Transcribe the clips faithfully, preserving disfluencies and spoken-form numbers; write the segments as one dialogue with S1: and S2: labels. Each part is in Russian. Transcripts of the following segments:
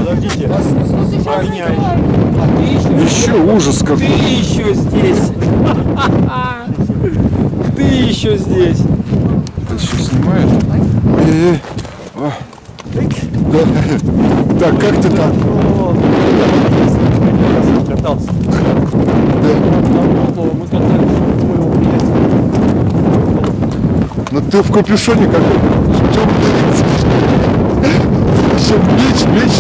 S1: Подождите. Огняй.
S2: Еще ужас какой.
S1: Ты еще здесь. Ты еще здесь.
S2: Ты что, снимаешь? Ой-ой-ой. А. Да. Так, как ты там?
S1: Катался.
S2: Да.
S1: Мы катались.
S2: Ну ты в капюшоне какой? Еще меч, меч.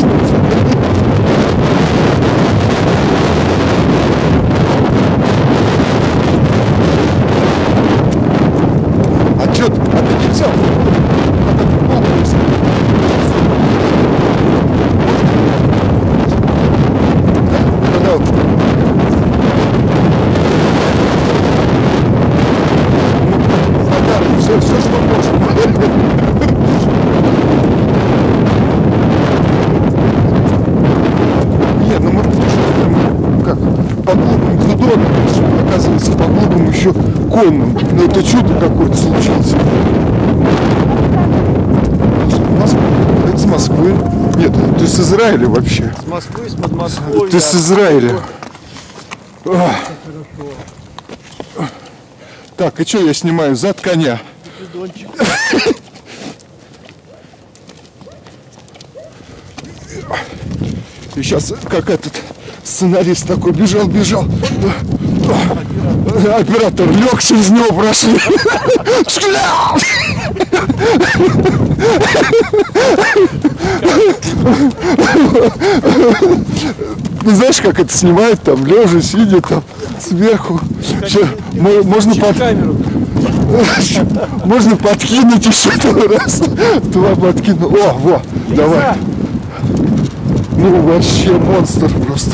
S2: А что, а ты не взял? Надо футболку взять. Да? Да, все, все, что можно. Не, ну мы путешествуем как по клубам дзюдо, оказывается, по клубам еще конным. Но это чудо какое-то случилось. Это с Москвы. Нет, ты с Израиля вообще.
S1: С Москвы, с Подмосковья.
S2: Ты с Израиля. Ах. Так, и что я снимаю? Зад коня. И сейчас как этот сценарист такой бежал, бежал. Оператор лег, через него прошли. Ну знаешь, как это снимают там, лежа, сидя там сверху. Еще, можно под камеру. Можно подкинуть еще раз. Два подкину. О, во, давай. Ну вообще монстр просто.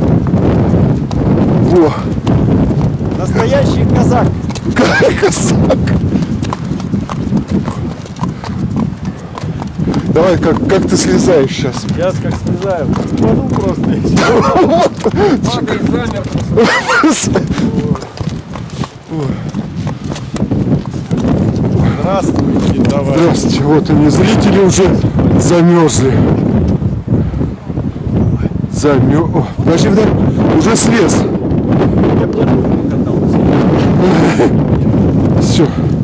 S2: Во.
S1: Настоящий казак.
S2: Казак. Давай, как, как ты слезаешь сейчас?
S1: Сейчас как слезаю. Упаду просто и все. Падай, замер. Здравствуйте, давай.
S2: Здравствуйте, вот они, зрители уже замерзли. Замер... О, подожди, подожди, уже слез.
S1: Я тоже катался.
S2: Все.